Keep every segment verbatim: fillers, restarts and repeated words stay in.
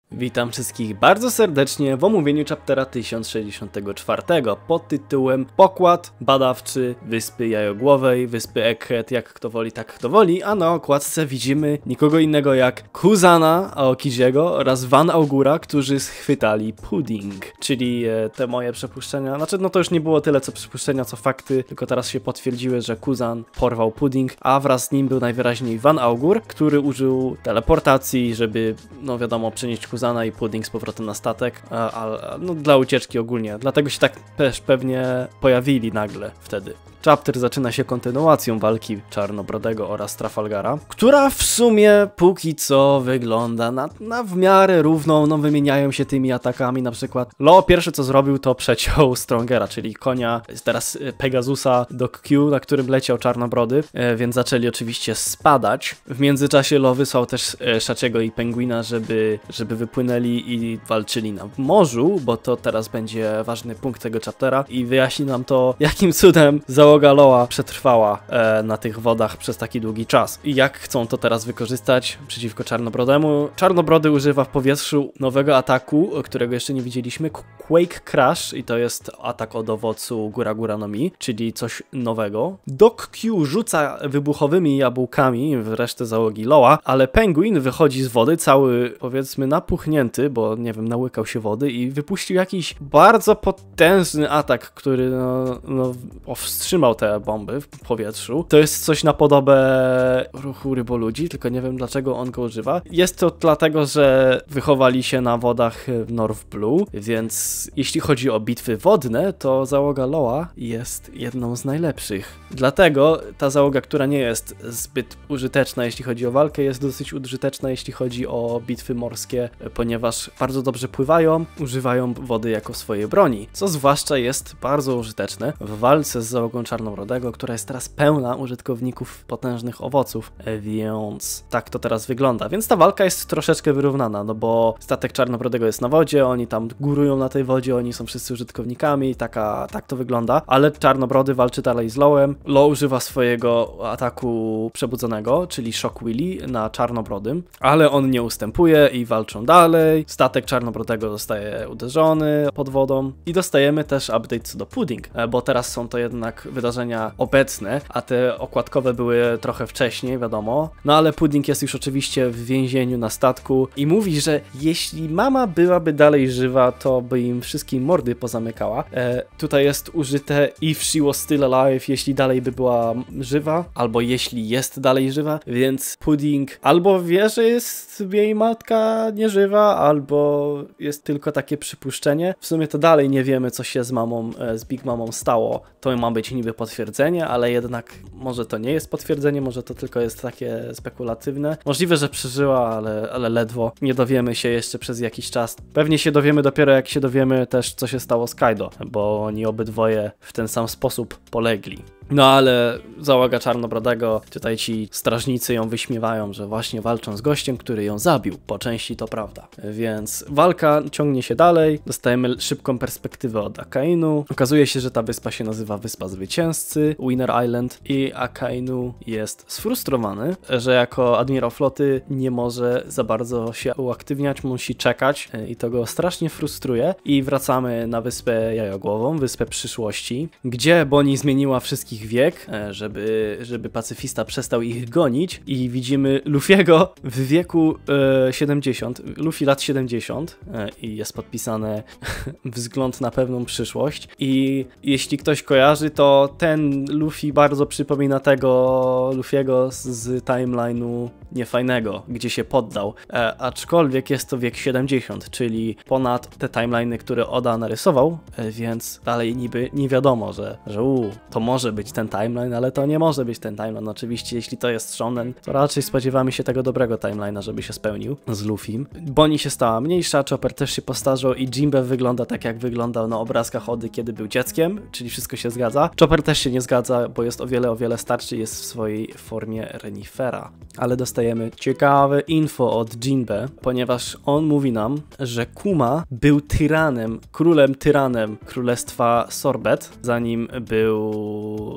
Witam wszystkich bardzo serdecznie w omówieniu chaptera tysiąc sześćdziesiątego czwartego pod tytułem Pokład badawczy Wyspy Jajogłowej, Wyspy Egghead, jak kto woli, tak kto woli, a na okładce widzimy nikogo innego jak Kuzana Aokiziego oraz Van Augura, którzy schwytali Pudding, czyli e, te moje przypuszczenia, znaczy no to już nie było tyle co przypuszczenia, co fakty, tylko teraz się potwierdziły, że Kuzan porwał Pudding, a wraz z nim był najwyraźniej Van Augur, który użył teleportacji, żeby, no wiadomo, przenieść Kuzana i Pudding z powrotem na statek, a, a, no, dla ucieczki ogólnie. Dlatego się tak też pewnie pojawili nagle wtedy. Chapter zaczyna się kontynuacją walki Czarnobrodego oraz Trafalgara, która w sumie póki co wygląda na, na w miarę równą, no wymieniają się tymi atakami, na przykład Law pierwsze co zrobił to przeciął Strongera, czyli konia, teraz Pegasusa do Q, na którym leciał Czarnobrody, e, więc zaczęli oczywiście spadać. W międzyczasie Law wysłał też e, Shachiego i Penguina, żeby, żeby wypłynęli i walczyli na morzu, bo to teraz będzie ważny punkt tego chaptera i wyjaśni nam to, jakim cudem załoga Lawa przetrwała e, na tych wodach przez taki długi czas. I jak chcą to teraz wykorzystać przeciwko Czarnobrodemu? Czarnobrody używa w powietrzu nowego ataku, którego jeszcze nie widzieliśmy, Quake Crash, i to jest atak od owocu Gura Gura no Mi, czyli coś nowego. Doc Q rzuca wybuchowymi jabłkami w resztę załogi Lawa, ale Penguin wychodzi z wody cały, powiedzmy, napuchnięty, bo nie wiem, nałykał się wody i wypuścił jakiś bardzo potężny atak, który no, no powstrzymał te bomby w powietrzu. To jest coś na podobę ruchu ryboludzi, tylko nie wiem dlaczego on go używa. Jest to dlatego, że wychowali się na wodach North Blue, więc jeśli chodzi o bitwy wodne, to załoga Lawa jest jedną z najlepszych. Dlatego ta załoga, która nie jest zbyt użyteczna, jeśli chodzi o walkę, jest dosyć użyteczna, jeśli chodzi o bitwy morskie, ponieważ bardzo dobrze pływają, używają wody jako swojej broni, co zwłaszcza jest bardzo użyteczne w walce z załogą Czarnobrodego, która jest teraz pełna użytkowników potężnych owoców, więc tak to teraz wygląda. Więc ta walka jest troszeczkę wyrównana, no bo statek Czarnobrodego jest na wodzie, oni tam górują na tej wodzie, oni są wszyscy użytkownikami, taka, tak to wygląda, ale Czarnobrody walczy dalej z Lawem. Law używa swojego ataku przebudzonego, czyli Shock Willy na Czarnobrodym, ale on nie ustępuje i walczą dalej. Statek Czarnobrodego zostaje uderzony pod wodą i dostajemy też update co do Pudding, bo teraz są to jednak wydarzenia obecne, a te okładkowe były trochę wcześniej, wiadomo. No ale Pudding jest już oczywiście w więzieniu na statku i mówi, że jeśli mama byłaby dalej żywa, to by im wszystkim mordy pozamykała. E, tutaj jest użyte if she was still alive, jeśli dalej by była żywa, albo jeśli jest dalej żywa, więc Pudding albo wie, że jest jej matka nieżywa, albo jest tylko takie przypuszczenie. W sumie to dalej nie wiemy, co się z mamą, z Big Mamą stało. To ma być niby potwierdzenie, ale jednak może to nie jest potwierdzenie, może to tylko jest takie spekulatywne. Możliwe, że przeżyła, ale, ale ledwo. Nie dowiemy się jeszcze przez jakiś czas. Pewnie się dowiemy dopiero jak się dowiemy też, co się stało z Kaido, bo oni obydwoje w ten sam sposób polegli. No ale załoga Czarnobrodego, tutaj ci strażnicy ją wyśmiewają, że właśnie walczą z gościem, który ją zabił. Po części to prawda. Więc walka ciągnie się dalej, dostajemy szybką perspektywę od Akainu. Okazuje się, że ta wyspa się nazywa Wyspa Zwycięzcy, Winner Island, i Akainu jest sfrustrowany, że jako admirał floty nie może za bardzo się uaktywniać, musi czekać i to go strasznie frustruje. I wracamy na Wyspę Jajogłową, Wyspę Przyszłości, gdzie Bonnie zmieniła wszystkich wiek, żeby, żeby pacyfista przestał ich gonić, i widzimy Luffy'ego w wieku e, siedemdziesiąt, Luffy lat siedemdziesiąt, e, i jest podpisane wzgląd na pewną przyszłość. I jeśli ktoś kojarzy, to ten Luffy bardzo przypomina tego Luffy'ego z, z timeline'u niefajnego, gdzie się poddał, e, aczkolwiek jest to wiek siedemdziesiąt, czyli ponad te timeline'y, które Oda narysował, e, więc dalej niby nie wiadomo, że, że uu, to może być ten timeline, ale to nie może być ten timeline. Oczywiście, jeśli to jest shonen, to raczej spodziewamy się tego dobrego timeline'a, żeby się spełnił z Luffym. Bonnie się stała mniejsza, Chopper też się postarzał i Jinbe wygląda tak, jak wyglądał na obrazkach Ody, kiedy był dzieckiem, czyli wszystko się zgadza. Chopper też się nie zgadza, bo jest o wiele, o wiele starszy, jest w swojej formie renifera. Ale dostajemy ciekawe info od Jinbe, ponieważ on mówi nam, że Kuma był tyranem, królem tyranem królestwa Sorbet, zanim był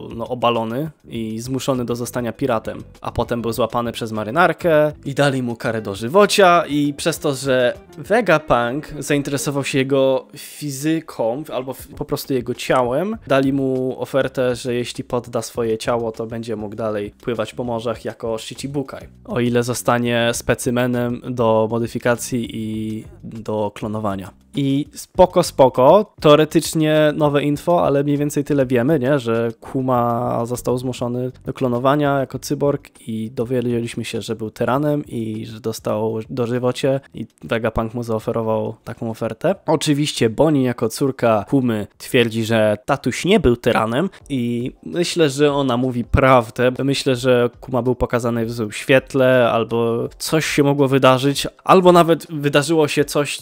no, obalony i zmuszony do zostania piratem, a potem był złapany przez marynarkę i dali mu karę dożywocia i przez to, że Vegapunk zainteresował się jego fizyką albo po prostu jego ciałem, dali mu ofertę, że jeśli podda swoje ciało, to będzie mógł dalej pływać po morzach jako Shichibukai, o ile zostanie specymenem do modyfikacji i do klonowania. I spoko, spoko, teoretycznie nowe info, ale mniej więcej tyle wiemy, nie? Że Kuma został zmuszony do klonowania jako cyborg i dowiedzieliśmy się, że był tyranem i że dostał dożywocie i Vegapunk mu zaoferował taką ofertę. Oczywiście Bonnie jako córka Kumy twierdzi, że tatuś nie był tyranem i myślę, że ona mówi prawdę. Myślę, że Kuma był pokazany w złym świetle albo coś się mogło wydarzyć, albo nawet wydarzyło się coś,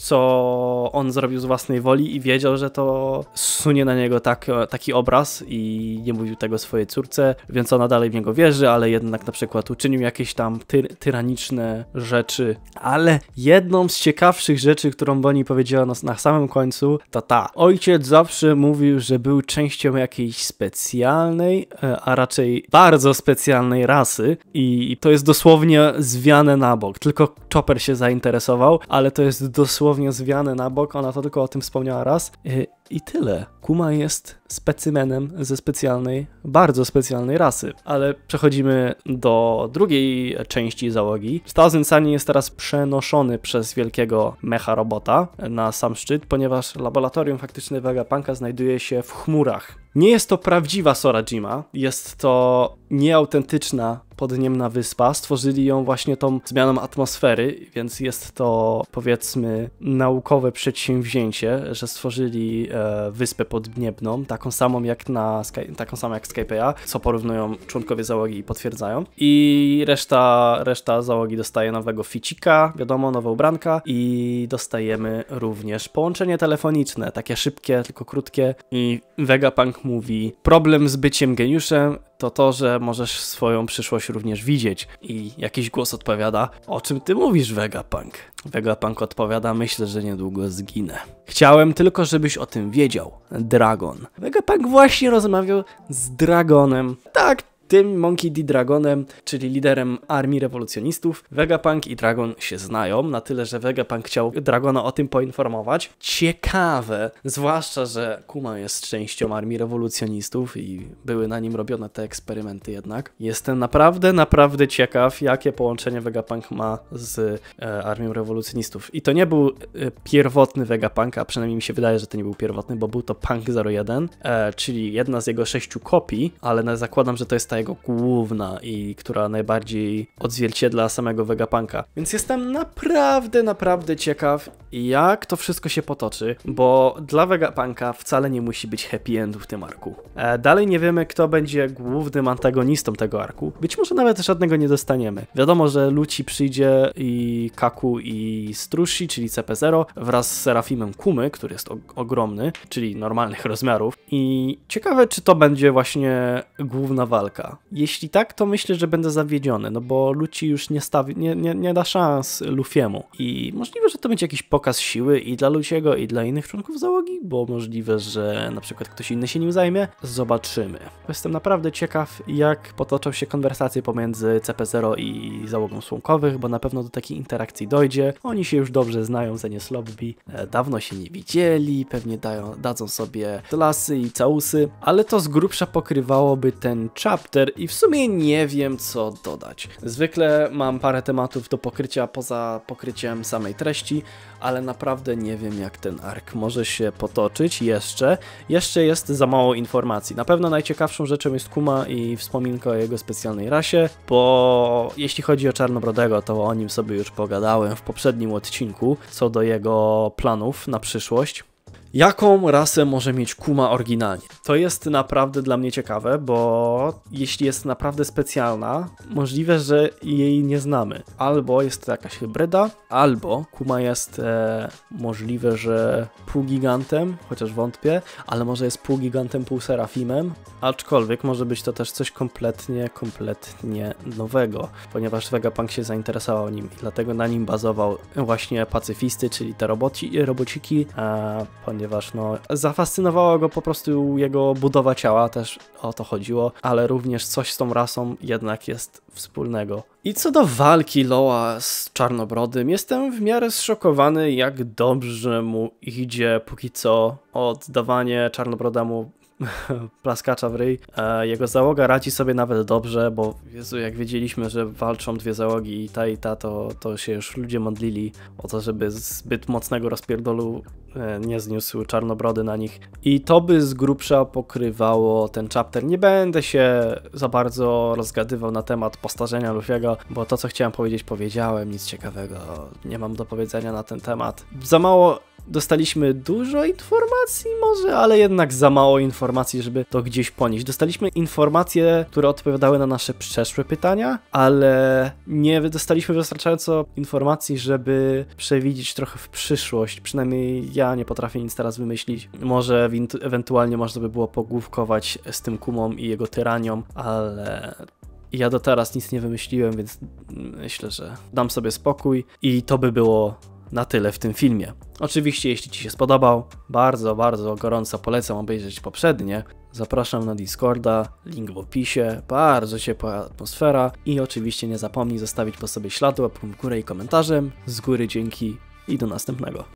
co on zrobił z własnej woli i wiedział, że to sunie na niego tak, taki obraz i nie mówił tego swojej córce, więc ona dalej w niego wierzy, ale jednak na przykład uczynił jakieś tam ty tyraniczne rzeczy. Ale jedną z ciekawszych rzeczy, którą Bonnie powiedziała na, na samym końcu, to ta. Ojciec zawsze mówił, że był częścią jakiejś specjalnej, a raczej bardzo specjalnej rasy i to jest dosłownie zwiane na bok. Tylko Chopper się zainteresował, ale to jest dosłownie zwiane na bok. Ona to tylko o tym wspomniała raz. I tyle. Kuma jest specymenem ze specjalnej, bardzo specjalnej rasy. Ale przechodzimy do drugiej części załogi. Thousand Sunny jest teraz przenoszony przez wielkiego mecha robota na sam szczyt, ponieważ laboratorium faktyczne Vegapunka znajduje się w chmurach. Nie jest to prawdziwa Sorajima, jest to nieautentyczna podniemna wyspa. Stworzyli ją właśnie tą zmianą atmosfery, więc jest to, powiedzmy, naukowe przedsięwzięcie, że stworzyli e, wyspę podniebną, taką samą jak na Sky, taką samą jak Skype'a, co porównują członkowie załogi i potwierdzają. I reszta, reszta załogi dostaje nowego ficika, wiadomo, nowe ubranka i dostajemy również połączenie telefoniczne, takie szybkie, tylko krótkie i Vegapunk mówi: problem z byciem geniuszem to to, że możesz swoją przyszłość również widzieć. I jakiś głos odpowiada: o czym ty mówisz, Vegapunk? Vegapunk odpowiada: myślę, że niedługo zginę. Chciałem tylko, żebyś o tym wiedział, Dragon. Vegapunk właśnie rozmawiał z Dragonem. Tak, tym Monkey D. Dragonem, czyli liderem armii rewolucjonistów. Vegapunk i Dragon się znają, na tyle, że Vegapunk chciał Dragona o tym poinformować. Ciekawe, zwłaszcza, że Kuma jest częścią armii rewolucjonistów i były na nim robione te eksperymenty jednak. Jestem naprawdę, naprawdę ciekaw, jakie połączenie Vegapunk ma z e, armią rewolucjonistów. I to nie był e, pierwotny Vegapunk, a przynajmniej mi się wydaje, że to nie był pierwotny, bo był to Punk zero jeden, e, czyli jedna z jego sześciu kopii, ale zakładam, że to jest ta jego główna i która najbardziej odzwierciedla samego Vegapunka. Więc jestem naprawdę, naprawdę ciekaw, jak to wszystko się potoczy, bo dla Vegapunka wcale nie musi być happy endu w tym arku. E, dalej nie wiemy, kto będzie głównym antagonistą tego arku. Być może nawet żadnego nie dostaniemy. Wiadomo, że Lucci przyjdzie i Kaku i Strushi, czyli C P zero, wraz z Serafimem Kumy, który jest ogromny, czyli normalnych rozmiarów. I ciekawe, czy to będzie właśnie główna walka. Jeśli tak, to myślę, że będę zawiedziony, no bo Lucci już nie, stawi, nie, nie, nie da szans Luffy'emu. I możliwe, że to będzie jakiś pokaz siły i dla Lucciego, i dla innych członków załogi, bo możliwe, że na przykład ktoś inny się nim zajmie. Zobaczymy. Jestem naprawdę ciekaw, jak potoczą się konwersacje pomiędzy C P zero i załogą Słonkowych, bo na pewno do takiej interakcji dojdzie. Oni się już dobrze znają, Zenies Lobby, dawno się nie widzieli, pewnie dają, dadzą sobie lasy i całusy, ale to z grubsza pokrywałoby ten chapter i w sumie nie wiem, co dodać. Zwykle mam parę tematów do pokrycia poza pokryciem samej treści, ale naprawdę nie wiem, jak ten ark może się potoczyć jeszcze. Jeszcze jest za mało informacji. Na pewno najciekawszą rzeczą jest Kuma i wspominka o jego specjalnej rasie, bo jeśli chodzi o Czarnobrodego, to o nim sobie już pogadałem w poprzednim odcinku, co do jego planów na przyszłość. Jaką rasę może mieć Kuma oryginalnie? To jest naprawdę dla mnie ciekawe, bo jeśli jest naprawdę specjalna, możliwe, że jej nie znamy. Albo jest to jakaś hybryda, albo Kuma jest e, możliwe, że półgigantem, chociaż wątpię, ale może jest półgigantem, półserafimem, aczkolwiek może być to też coś kompletnie, kompletnie nowego, ponieważ Vegapunk się zainteresował nim i dlatego na nim bazował właśnie pacyfisty, czyli te roboci, robociki, a, ponieważ no zafascynowała go po prostu jego budowa ciała, też o to chodziło, ale również coś z tą rasą jednak jest wspólnego. I co do walki Loa z Czarnobrodym, jestem w miarę zszokowany, jak dobrze mu idzie póki co oddawanie Czarnobrodemu plaskacza w ryj. Jego załoga radzi sobie nawet dobrze, bo Jezu, jak wiedzieliśmy, że walczą dwie załogi i ta i ta, to, to się już ludzie modlili o to, żeby zbyt mocnego rozpierdolu nie zniósł Czarnobrody na nich. I to by z grubsza pokrywało ten chapter. Nie będę się za bardzo rozgadywał na temat postarzenia Luffy'ego, bo to, co chciałem powiedzieć, powiedziałem, nic ciekawego nie mam do powiedzenia na ten temat. Za mało dostaliśmy dużo informacji może, ale jednak za mało informacji, żeby to gdzieś ponieść. Dostaliśmy informacje, które odpowiadały na nasze przeszłe pytania, ale nie dostaliśmy wystarczająco informacji, żeby przewidzieć trochę w przyszłość. Przynajmniej ja nie potrafię nic teraz wymyślić. Może ewentualnie można by było pogłówkować z tym Kumą i jego tyranią, ale ja do teraz nic nie wymyśliłem, więc myślę, że dam sobie spokój i to by było na tyle w tym filmie. Oczywiście, jeśli Ci się spodobał, bardzo, bardzo gorąco polecam obejrzeć poprzednie. Zapraszam na Discorda, link w opisie, bardzo ciepła atmosfera i oczywiście nie zapomnij zostawić po sobie śladu, łapką w górę i komentarzem. Z góry dzięki i do następnego.